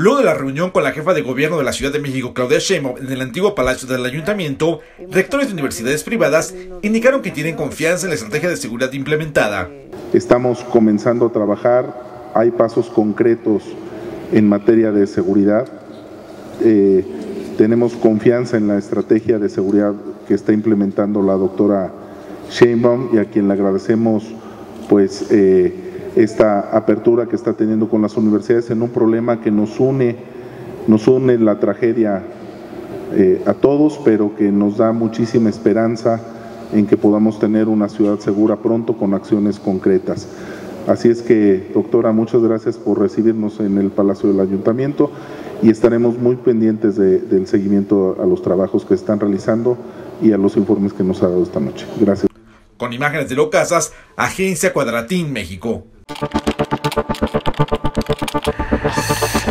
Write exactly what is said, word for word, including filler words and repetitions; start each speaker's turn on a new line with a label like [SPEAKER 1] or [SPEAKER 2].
[SPEAKER 1] Luego de la reunión con la jefa de gobierno de la Ciudad de México, Claudia Sheinbaum, en el antiguo Palacio del Ayuntamiento, rectores de universidades privadas indicaron que tienen confianza en la estrategia de seguridad implementada.
[SPEAKER 2] Estamos comenzando a trabajar, hay pasos concretos en materia de seguridad, eh, tenemos confianza en la estrategia de seguridad que está implementando la doctora Sheinbaum y a quien le agradecemos pues eh, esta apertura que está teniendo con las universidades en un problema que nos une, nos une la tragedia eh, a todos, pero que nos da muchísima esperanza en que podamos tener una ciudad segura pronto con acciones concretas. Así es que, doctora, muchas gracias por recibirnos en el Palacio del Ayuntamiento y estaremos muy pendientes de, del seguimiento a los trabajos que están realizando y a los informes que nos ha dado esta noche. Gracias.
[SPEAKER 1] Con imágenes de Locasas, Agencia Cuadratín, México.